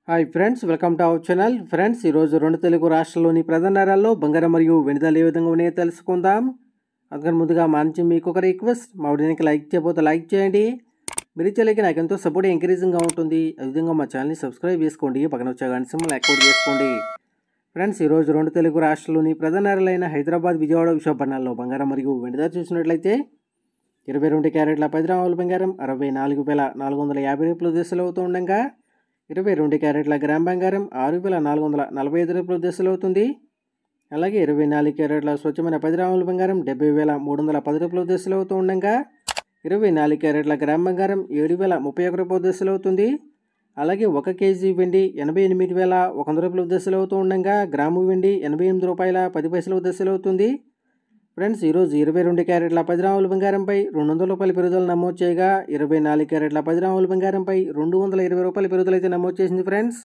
Hi friends, welcome to our channel. Friends, ఈరోజు రెండు తెలుగు రాష్ట్రాల్లోని ప్రధాన నగరాల్లో బంగారం మరియు వెండి ధరలు ఏ విధంగా ఉన్నాయో తెలుసుకుందాం. అందుకని ముందుగా మా నుంచి మీకు ఒక రిక్వెస్ట్, మా వీడియోకి లైక్ చేయకపోతే లైక్ చేయండి. మీరు ఇచ్చేలకి నాకు ఎంతో సపోర్ట్ ఎంకరేజింగ్గా ఉంటుంది. అదేవిధంగా మా ఛానల్ని సబ్స్క్రైబ్ చేసుకోండి, పక్కన వచ్చే గంట సింబల్ యాక్టివేట్ చేసుకోండి. ఫ్రెండ్స్, ఈరోజు రెండు తెలుగు రాష్ట్రాల్లోని ప్రధాన నగరాలైన హైదరాబాద్, విజయవాడ, విశాఖపట్నాల్లో బంగారం మరియు వెండి ధర చూసినట్లయితే 22 క్యారెట్ల 10 గ్రాముల బంగారం 64,450 రూపాయల దశలు అవుతూ ఉండగా 22 క్యారెట్ల గ్రామ్ బంగారం 6,445 రూపాయల దశలు అవుతుంది. అలాగే 24 క్యారెట్ల స్వచ్ఛమైన 10 గ్రాముల బంగారం 70,310 రూపాయల దశలు అవుతూ ఉండగా 24 క్యారెట్ల గ్రామ్ బంగారం 7,031 రూపాయల దశలు అవుతుంది. అలాగే 1 కేజీ వెండి 88,100 రూపాయల దశలు అవుతూ ఉండగా గ్రాము వెండి 88 రూపాయల 10 పైసల దశలు అవుతుంది. ఫ్రెండ్స్, ఈరోజు 22 క్యారెట్ల 10 గ్రాముల బంగారంపై 200 రూపాయల పెరుగుదల నమోదు చేయగా 24 క్యారెట్ల 10 గ్రాముల బంగారంపై 220 రూపాయల పెరుగుదల అయితే నమోదు చేసింది. ఫ్రెండ్స్,